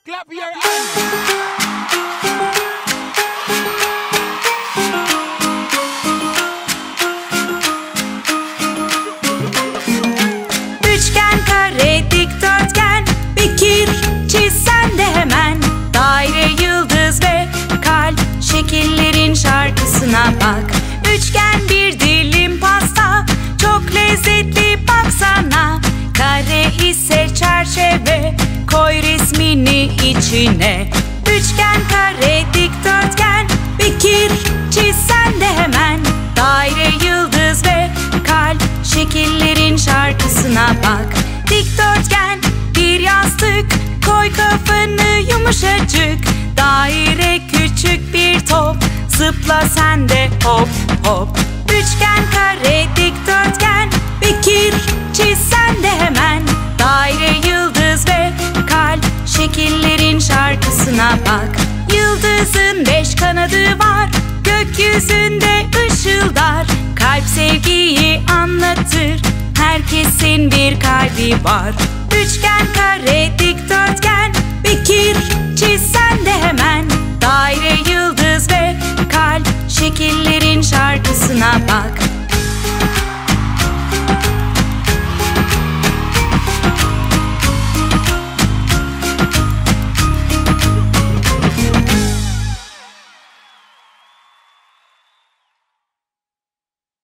Clap your hands. Üçgen, kare, dikdörtgen, fikir çiz sen de hemen. Daire, yıldız ve kalp, şekillerin şarkısına bak. Üçgen, bir dilim pasta, çok lezzetli baksana. Kare ise çerçeve, koy resmini içine. Üçgen, kare, dikdörtgen, fikir çiz sen de hemen. Daire, yıldız ve kalp, şekillerin şarkısına bak. Dikdörtgen, bir yastık, koy kafanı yumuşacık. Daire, küçük bir top, zıpla sen de hop hop. Üçgen, kare, dikdörtgen, fikir çiz sen de hemen. Daire, yıldız ve kalp, şekillerin şarkısına bak. Yıldızın 5 kanadı var, gökyüzünde ışıldar. Kalp sevgiyi anlatır, herkesin bir kalbi var. Üçgen, kare, dikdörtgen, fikir